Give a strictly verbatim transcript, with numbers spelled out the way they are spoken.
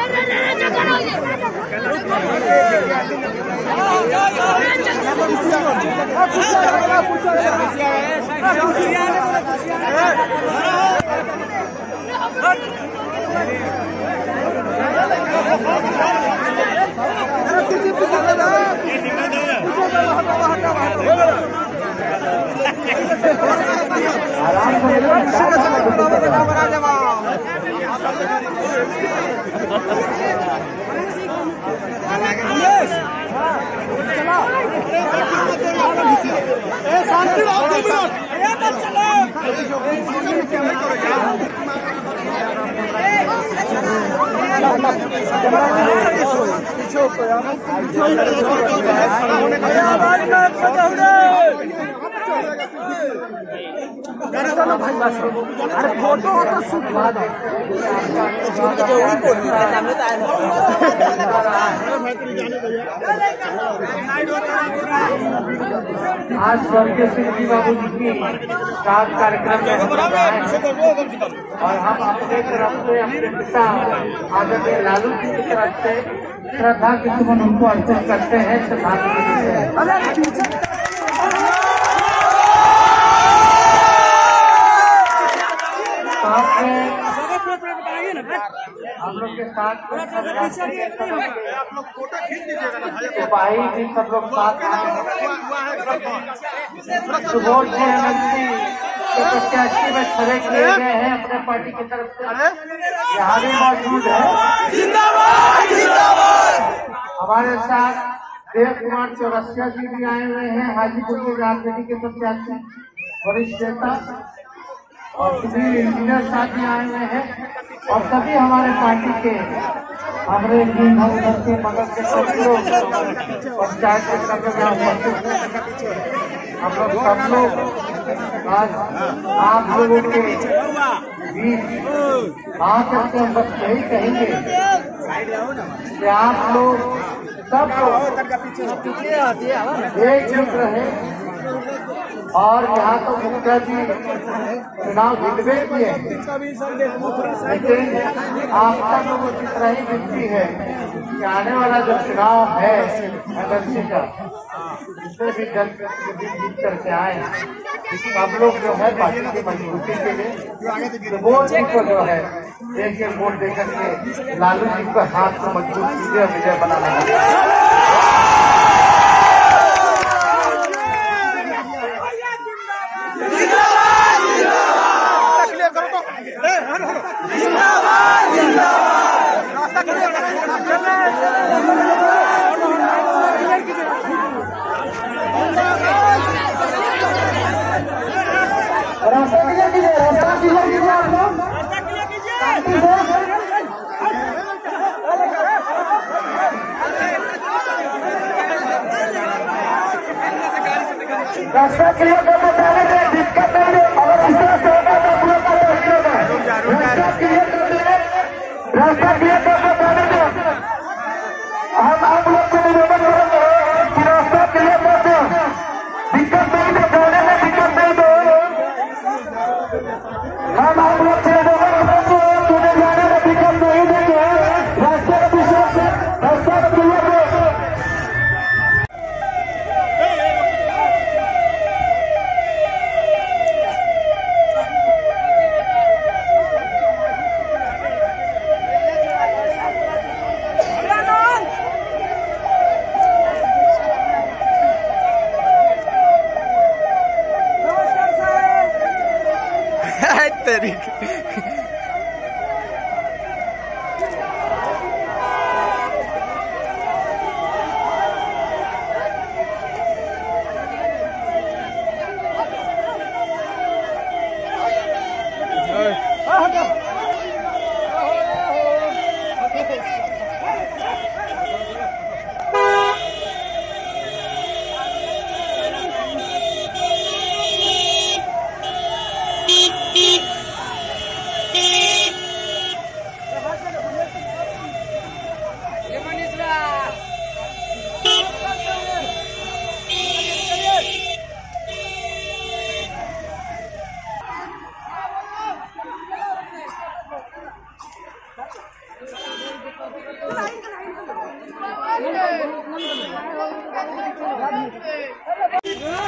अरे फोटो तो शूट आज स्वर्गीय सिंह जी बाबू जी की सात कार्यक्रम में और हम अपने तरफ से अपने पिता आदरणीय लालू जी की तरफ से श्रद्धा की सुमन उनको अर्पित करते हैं। श्रद्धांजलि देते हैं। हम लोग के साथ भाई भी सब लोग साथ सुबोध जी एमएलसी के प्रत्याशी में खड़े किए गए हैं अपने पार्टी की तरफ से, यहाँ भी मौजूद है। हमारे साथ देव कुमार चौरसिया जी भी आए हुए हैं, हाजीपुर के राजनीति के प्रत्याशी वरिष्ठ नेता, और सभी इंजीनियर साथी आए हुए हैं और सभी हमारे पार्टी के हमारे जी उधर के मदद के सभी लोग पंचायत के सब लोग यहाँ उपस्थित हैं। हम लोग सब लोग आज आप लोगों के बीच आकर के हम बस यही कहेंगे कि आप लोग सब लोग एकजुट रहे और यहाँ तो मुखिया जी चुनाव जीतवे किए, लेकिन आपका लोगों की तरह ही विनती है कि आने वाला जो चुनाव है एमएलसी का, इससे भी जन जीत करके आए। हम लोग जो है पार्टी की मजबूती के लिए वोट जी को जो है एक एक वोट देकर के लालू जी को हाथ को मजबूत कीजिए, विजय बनाना है। रास्ता क्लियर कीजिए, रास्ता क्लियर कीजिए आप लोग। रास्ता क्लियर करके जाने में दिक्कत नहीं है, अगर इस तरह से होगा तो पूरा का होगा। रास्ता क्लियर कर दिए, रास्ता क्लियर करके जाने में हम आप लोग को निवेदन करेंगे कि रास्ता क्लियर कर दो, दिक्कत नहीं है, जाने में दिक्कत नहीं दो। हम आप लोग से निवेदन करेंगे तुम्हें जाने में दिक्कत नहीं देंगे, रास्ते के विषय से रास्ता क्लियर दो। तेरी है।